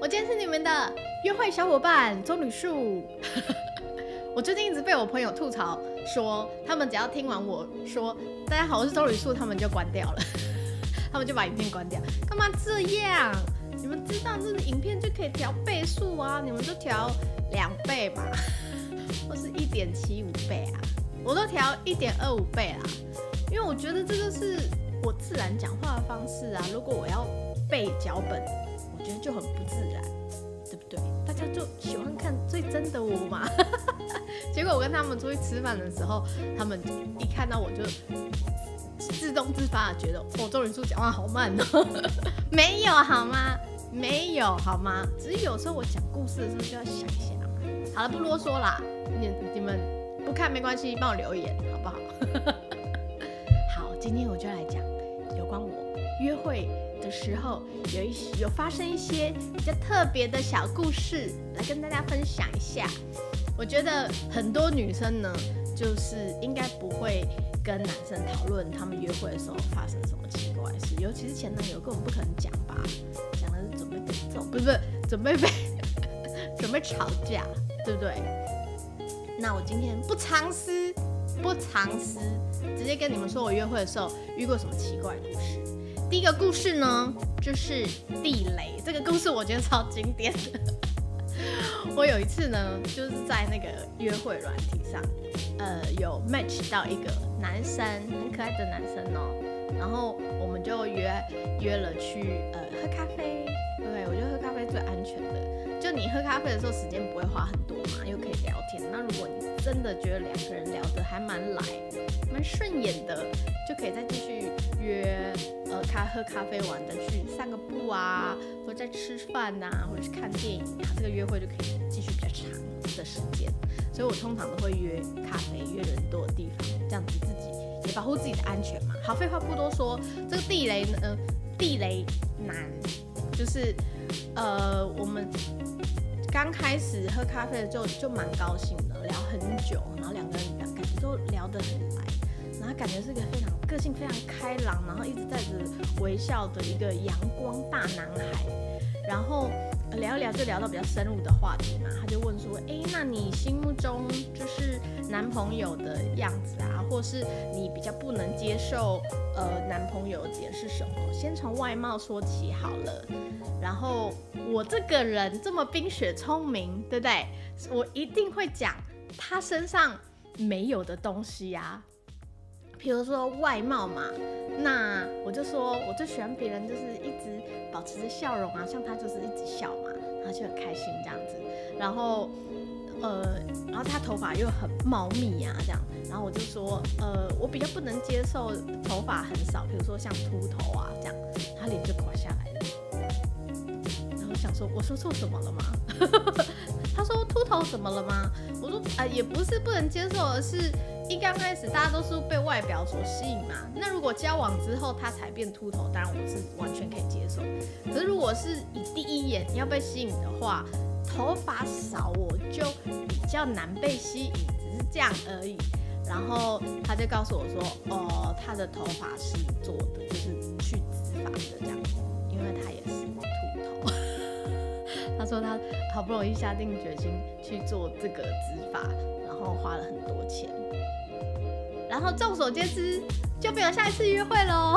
我今天是你们的约会小伙伴棕榈树。我最近一直被我朋友吐槽说，他们只要听完我说大家好我是棕榈树，他们就关掉了，他们就把影片关掉。干嘛这样？你们知道这个影片就可以调倍数啊，你们就调2倍嘛，或是1.75倍啊，我都调1.25倍啦，因为我觉得这就是我自然讲话的方式啊。如果我要背脚本，我觉得就很不自然，对不对？大家就喜欢看最真的我嘛。结果我跟他们出去吃饭的时候，他们一看到我就自动自发的觉得，棕榈树讲话好慢哦。没有好吗？没有好吗？只是有时候我讲故事的时候就要想一下嘛。好了，不啰嗦啦，你们不看没关系，帮我留言好不好？好，今天我就来讲有关我约会的时候有发生一些比较特别的小故事，来跟大家分享一下。我觉得很多女生呢，就是应该不会跟男生讨论他们约会的时候发生什么奇怪的事，尤其是前男友根本不可能讲吧，讲的是准备被揍，不是准备吵架，对不对？那我今天不藏私，直接跟你们说我约会的时候遇过什么奇怪的故事。第一个故事呢，就是地雷。这个故事我觉得超经典的。我有一次呢，就是在那个约会软体上，有 match 到一个男生，很可爱的男生哦。然后我们就约了去喝咖啡。对，我觉得喝咖啡最安全的。就你喝咖啡的时候，时间不会花很多嘛，又可以聊天。那如果你真的觉得2个人聊得还蛮顺眼的，就可以再继续约喝咖啡完的去散个步啊，或者在吃饭啊，或者是看电影啊，这个约会就可以继续比较长的时间。所以我通常都会约咖啡，约人多的地方，这样子自己也保护自己的安全嘛。好，废话不多说，这个地雷男就是我们刚开始喝咖啡就蛮高兴的，聊很久，然后2个人感觉都聊得很来，然后感觉是个个性非常开朗，然后一直带着微笑的一个阳光大男孩。然后聊一聊就聊到比较深入的话题嘛，他就问说，那你心目中就是男朋友的样子啊，或是你比较不能接受男朋友的点是什么？先从外貌说起好了。然后我这个人这么冰雪聪明，对不对？我一定会讲他身上没有的东西啊。比如说外貌嘛，那我就说我最喜欢别人就是一直保持着笑容啊，像他就是一直笑嘛，然后就很开心这样子。然后他头发又很茂密啊，这样。然后我就说我比较不能接受头发很少，比如说像秃头啊这样，他脸就垮下来了。然后想说我说错什么了吗？他说秃头怎么了吗？我说也不是不能接受，而是一刚开始大家都是被外表所吸引嘛。那如果交往之后他才变秃头，当然我是完全可以接受。可是如果是以第一眼要被吸引的话，头发少我就比较难被吸引，只是这样而已。然后他就告诉我说，他的头发是做的，就是去植发的这样，因为他也是秃头。他说他好不容易下定决心去做这个植发，然后花了很多钱。然后众所皆知，就没有下一次约会喽。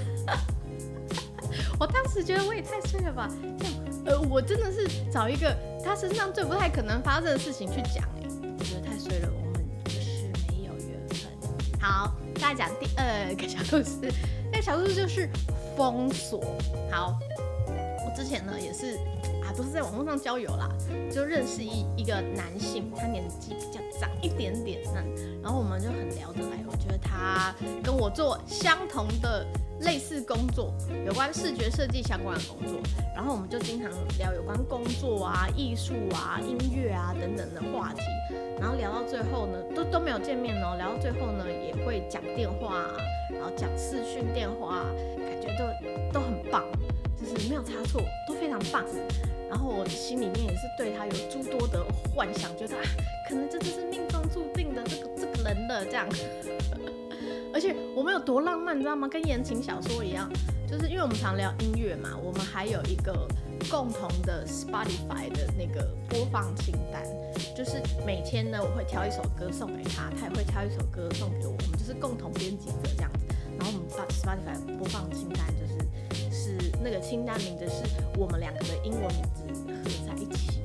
我当时觉得我也太衰了吧，我真的是找一个他身上最不太可能发生的事情去讲，我觉得太衰了，我们就是没有缘分。好，再讲第2个小故事，那个小故事就是封锁。好，我之前呢也是都是在网络上交友啦，就认识一个男性，他年纪比较长一点点，然后我们就很聊得来。我觉得他跟我做相同的类似工作，有关视觉设计相关的工作，然后我们就经常聊有关工作啊、艺术啊、音乐啊等等的话题。然后聊到最后呢，都没有见面哦，聊到最后呢也会讲电话啊，然后讲视讯电话啊，感觉都很棒，就是没有差错，都非常棒。然后我心里面也是对他有诸多的幻想，觉得可能这就是命中注定的这个人了这样。而且我们有多浪漫，你知道吗？跟言情小说一样， 就是因为我们常聊音乐嘛，我们还有一个共同的 Spotify 的那个播放清单，就是每天呢我会挑一首歌送给他，他也会挑一首歌送给我，我们就是共同编辑者这样子。然后我们把 Spotify 播放清单是那个清单名字是我们2个的英文名字合在一起。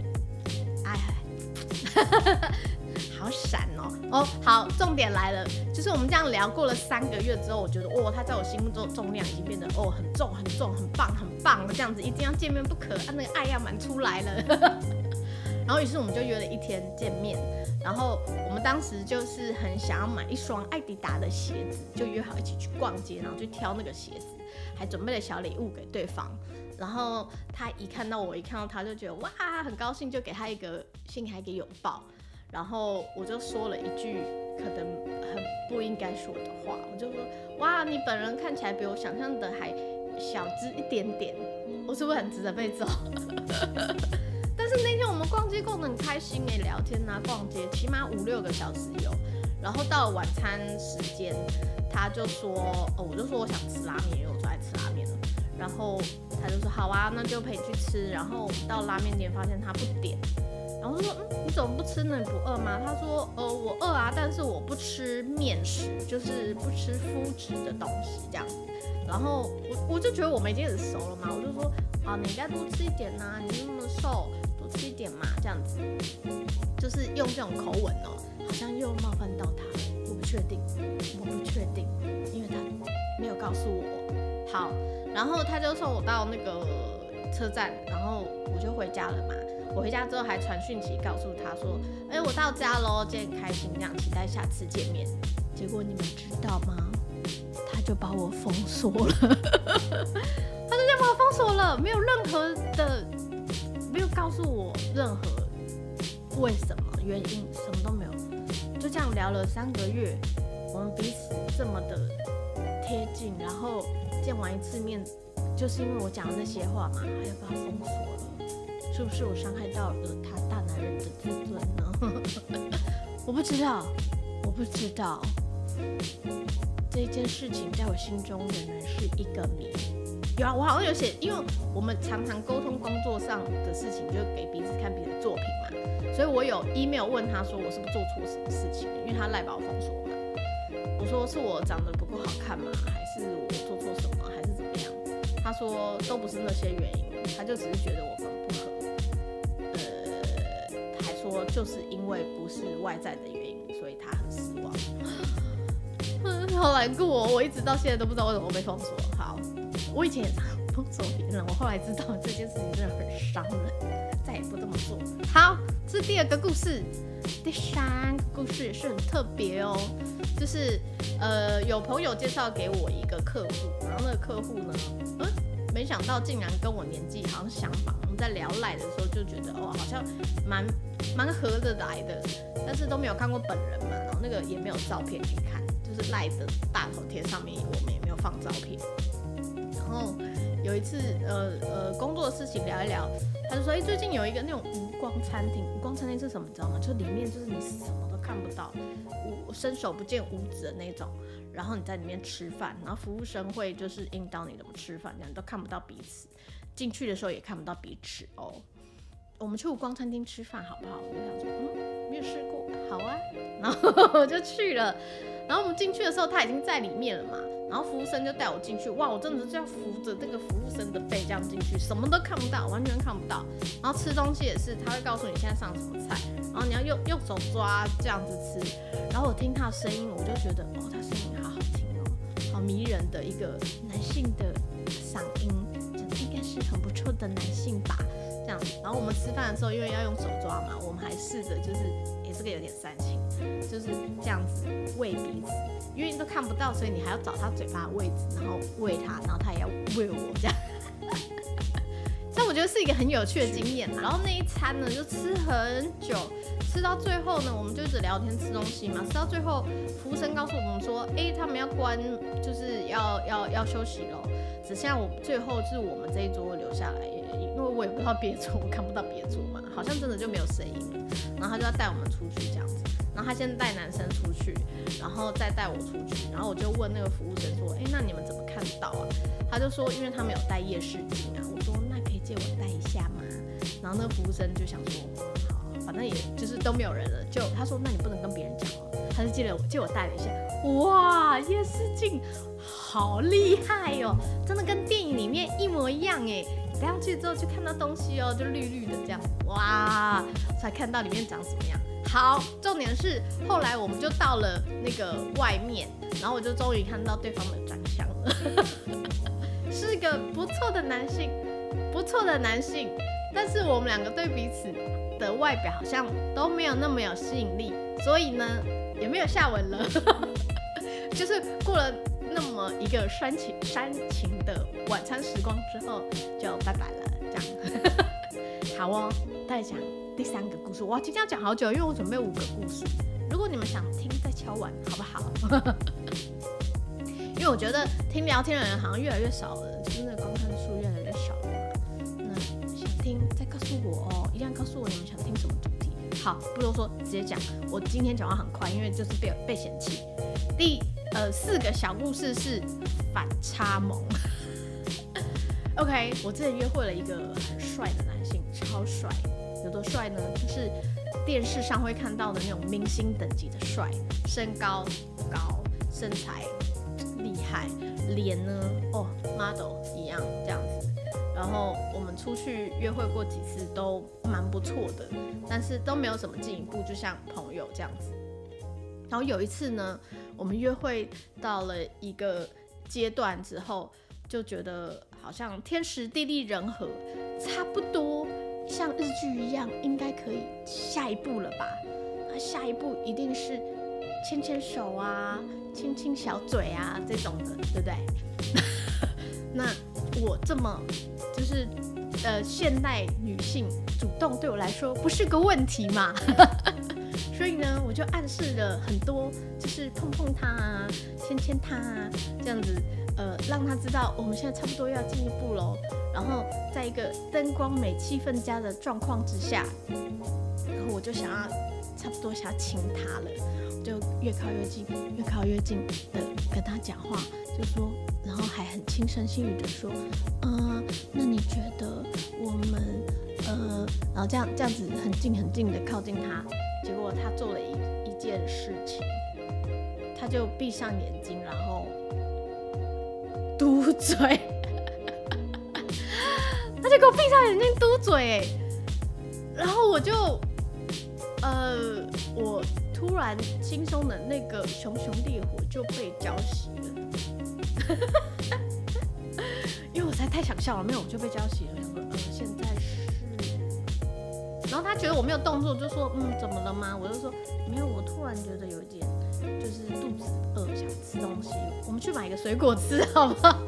好闪哦！好，重点来了，就是我们这样聊过了3个月之后，我觉得他在我心目中的重量已经变得很重很重，很棒很棒了，这样子一定要见面不可，那个爱要满出来了。然后于是我们就约了1天见面，然后我们当时就是很想要买一双艾迪达的鞋子，就约好一起去逛街，然后去挑那个鞋子，还准备了小礼物给对方。然后他一看到我，一看到他就觉得哇很高兴，就给他一个信还一个拥抱。然后我就说了一句可能很不应该说的话，我就说哇你本人看起来比我想象的还小只一点点，我是不是很值得被揍？但是那天我们逛街逛得很开心聊天啊逛街，起码5-6个小时有。然后到了晚餐时间，他就说我就说我想吃拉面，因为我最爱吃拉面了。然后他就说好啊，那就陪你去吃。然后到拉面店发现他不点，然后我就说你怎么不吃呢？你不饿吗？他说我饿啊，但是我不吃面食，就是不吃麸质的东西这样子。然后我就觉得我们已经很熟了嘛，我就说你应该多吃一点啊，你那么瘦，多吃一点嘛，这样子，就是用这种口吻好像又冒犯到他了。我不确定，因为他没有告诉我。好，然后他就送我到那个车站，然后我就回家了嘛。我回家之后还传讯息告诉他说，我到家咯，今天很开心，这样期待下次见面。结果你们知道吗？他就把我封锁了，他就这样把我封锁了，没有任何的，没有告诉我任何为什么原因，什么都没有，就这样聊了3个月，我们彼此这么的贴近，然后见完1次面，就是因为我讲的那些话嘛，还要把他封锁了，是不是我伤害到了他大男人的自尊呢？我不知道。这件事情在我心中仍然是一个谜。有啊，我好像有写，因为我们常常沟通工作上的事情，就给彼此看彼此的作品嘛，所以我有 email 问他说我是不是做错什么事情，因为他赖把我封锁嘛。我说是我长得不够好看吗？还是我做错什么？还是怎么样？他说都不是那些原因，他就只是觉得我们不合。还说就是因为不是外在的原因，所以他很失望。好难过我一直到现在都不知道为什么我被封锁。好，我以前也常封锁别人，我后来知道这件事情真的很伤人，再也不这么做。好，这是第2个故事。第3个故事也是很特别就是有朋友介绍给我一个客户，然后那个客户呢，没想到竟然跟我年纪好像相仿。我们在聊赖的时候就觉得好像蛮合得来的，但是都没有看过本人嘛，然后那个也没有照片可以看，就是赖的大头贴上面我们也没有放照片。然后有一次工作的事情聊一聊，他就说最近有一个那种无光餐厅。无光餐厅是什么你知道吗？就里面就是你什么都看不到，伸手不见五指的那种，然后你在里面吃饭，然后服务生会就是引导你怎么吃饭，这样你都看不到彼此，进去的时候也看不到彼此我们去无光餐厅吃饭好不好？我就想说没有试过，好啊，然后我就去了。然后我们进去的时候他已经在里面了嘛，然后服务生就带我进去，哇，我真的是要扶着那个服务生的背这样进去，什么都看不到，完全看不到。然后吃东西也是，他会告诉你现在上什么菜，然后你要用手抓这样子吃。然后我听他的声音，我就觉得他声音好好听好迷人的一个男性的嗓音，应该是很不错的男性吧。这样，然后我们吃饭的时候，因为要用手抓嘛，我们还试着就是，这个有点煽情，就是这样子喂彼此，因为你都看不到，所以你还要找他嘴巴的位置，然后喂他，然后他也要喂我这样。这我觉得是一个很有趣的经验啦。然后那一餐呢，就吃很久，吃到最后呢，我们就一直聊天吃东西嘛，吃到最后，服务生告诉我们说，他们要关，就是要休息咯，只剩下最后是我们这一桌留下来。因为我也不知道别桌，我看不到别桌嘛，好像真的就没有声音了。然后他就要带我们出去这样子，然后他先带男生出去，然后再带我出去。然后我就问那个服务生说：“那你们怎么看看到啊？他就说因为他们有带夜视镜啊。我说那可以借我带一下吗？然后那个服务生就想说好，反正也就是都没有人了，就他说那你不能跟别人讲哦。他就借我带了一下，哇，夜视镜好厉害哦，真的跟电影里面一模一样哎。戴上去之后就看到东西哦，就绿绿的这样，哇，才看到里面长什么样。好，重点是后来我们就到了那个外面，然后我就终于看到对方的长相了，是个不错的男性，但是我们两个对彼此的外表好像都没有那么有吸引力，所以呢也没有下文了，就是过了那么一个煽情的晚餐时光之后就拜拜了，这样。好哦，再讲第3个故事。哇，今天要讲好久，因为我准备5个故事。如果你们想听，再敲碗好不好？因为我觉得听聊天的人好像越来越少了，就是那个观看数越来越少了嘛。那想听再告诉我哦，一定要告诉我你们想听什么主题。好，不多说，直接讲。我今天讲话很快，因为就是被嫌弃。第4个小故事是反差萌。OK， 我之前约会了一个很帅的男性，超帅，有多帅呢？就是电视上会看到的那种明星等级的帅，身高高，身材厉害，脸呢model 一样这样子。然后我们出去约会过几次都蛮不错的，但是都没有什么进一步，就像朋友这样子。然后有一次呢，我们约会到了一个阶段之后，就觉得好像天时地利人和，差不多像日剧一样，应该可以下一步了吧？那下一步一定是牵牵手啊，亲亲小嘴啊这种的，对不对？那我这么就是现代女性主动对我来说不是个问题嘛。所以呢，我就暗示了很多，就是碰碰他啊，牵牵他啊，这样子，让他知道我们现在差不多要进一步咯。然后在一个灯光美、气氛佳的状况之下，然后我就想要差不多想要亲他了，我就越靠越近的跟他讲话，就说，然后还很轻声细语的说，那你觉得我们然后这样子很近的靠近他。结果他做了一件事情，他就闭上眼睛，然后嘟嘴，他就给我闭上眼睛嘟嘴，然后我就，我突然心中的那个熊熊烈火就被浇熄了，因为我实在太想笑了，没有我就被浇熄了，我想说，现在是。然后他觉得我没有动作，就说怎么了吗？我就说没有，我突然觉得有一点就是肚子饿，想吃东西，我们去买一个水果吃好不好？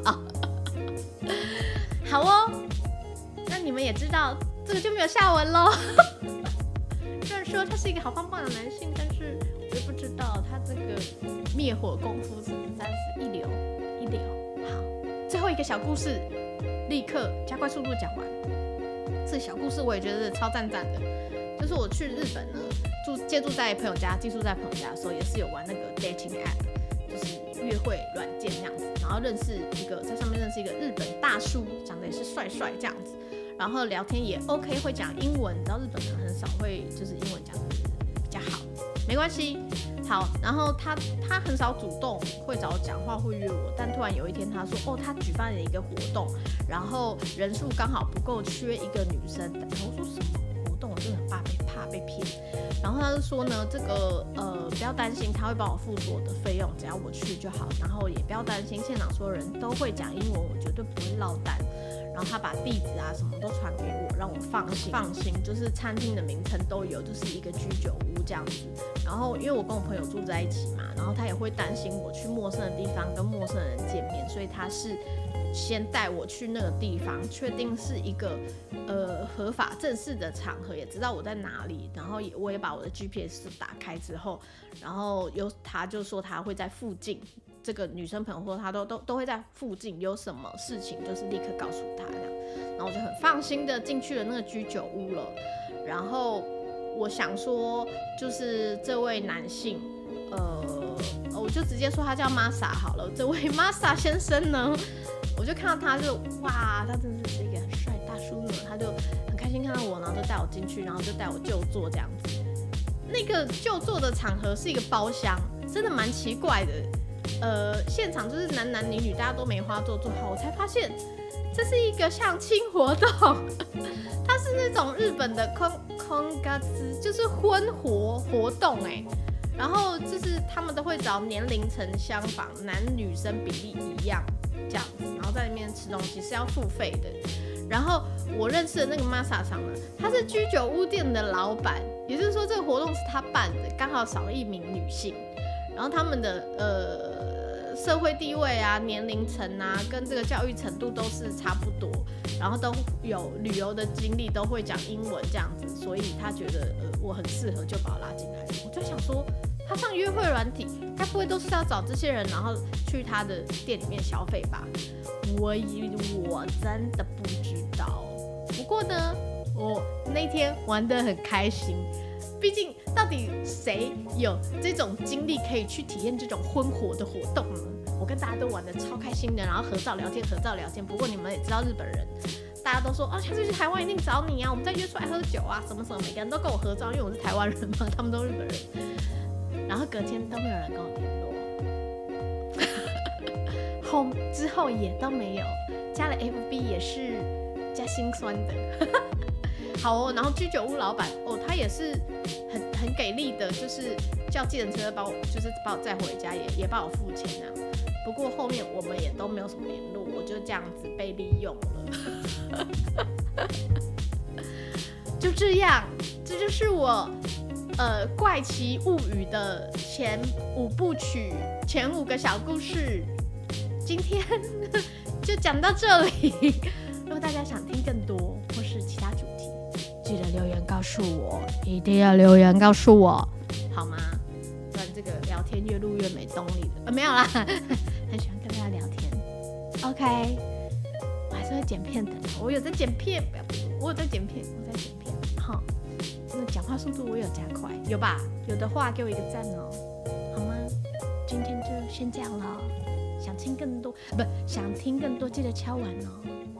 好哦，那你们也知道这个就没有下文咯。虽然说他是一个好棒棒的男性，但是我也不知道他这个灭火功夫实在是一流。好，最后一个小故事，立刻加快速度讲完。这个小故事我也觉得超赞的，就是我去日本呢，借住在朋友家，寄宿在朋友家的时候，也是有玩那个 dating app， 就是约会软件这样子，然后在上面认识一个日本大叔，长得也是帅这样子，然后聊天也 OK， 会讲英文，你知道日本人很少会就是英文讲得比较好，没关系。好，然后他很少主动会找我讲话，会约我，但突然有一天他说，他举办了一个活动，然后人数刚好不够，缺一个女生。然后我说什么活动？我真的很怕被骗。然后他就说呢，这个不要担心，他会帮我付所有的费用，只要我去就好。然后也不要担心，现场所有人都会讲英文，我绝对不会落单。然后他把地址啊什么都传给我，让我放心，就是餐厅的名称都有，就是一个居酒屋这样子。然后因为我跟我朋友住在一起嘛，然后他也会担心我去陌生的地方跟陌生人见面，所以他是先带我去那个地方，确定是一个合法正式的场合，也知道我在哪里。然后我也把我的 GPS 打开之后，然后他就说他会在附近。这个女生朋友或他都会在附近，有什么事情就是立刻告诉他这样，然后我就很放心的进去了那个居酒屋了。然后我想说，就是这位男性，我我就直接说他叫 Masa 好了。这位 Masa 先生呢，我就看到他就哇，他真的是一个很帅大叔呢，他就很开心看到我，然后就带我进去，然后就带我就坐这样子。那个就坐的场合是一个包厢，真的蛮奇怪的。现场就是男女大家都梅花座坐好，我才发现这是一个相亲活动，它是那种日本的空嘎兹，就是婚活动然后就是他们都会找年龄层相仿、男女生比例一样这样子，然后在里面吃东西是要付费的。然后我认识的那个 Masa 桑呢，他是居酒屋店的老板，也就是说这个活动是他办的，刚好少了一名女性。然后他们的社会地位啊、年龄层啊，跟这个教育程度都是差不多，然后都有旅游的经历，都会讲英文这样子，所以他觉得我很适合，就把我拉进来。我就想说，他上约会软体，该不会都是要找这些人，然后去他的店里面消费吧？我真的不知道。不过呢，我那天玩得很开心。毕竟，到底谁有这种经历可以去体验这种婚活的活动呢？我跟大家都玩得超开心的，然后合照聊天。不过你们也知道日本人，大家都说下次去台湾一定找你啊，我们再约出来喝酒啊，什么，每个人都跟我合照，因为我是台湾人嘛，他们都是日本人。然后隔天都没有人跟我联络，之后也都没有，加了 FB 也是加心酸的。好然后居酒屋老板他也是很给力的，就是叫计程车把我载回家，也帮我付钱这样。不过后面我们也都没有什么联络，我就这样子被利用了。就这样，这就是我怪奇物语的前5部曲，前5个小故事。今天就讲到这里。如果大家想听更多或是其他主题，记得留言告诉我，一定要留言告诉我，好吗？不然这个聊天越录越没动力的。没有啦，很喜欢跟大家聊天。OK， 我还是会剪片的，我有在剪片，我有在剪片，好，那讲话速度我有加快，有吧？有的话给我一个赞哦，好吗？今天就先这样了，想听更多，记得敲完哦。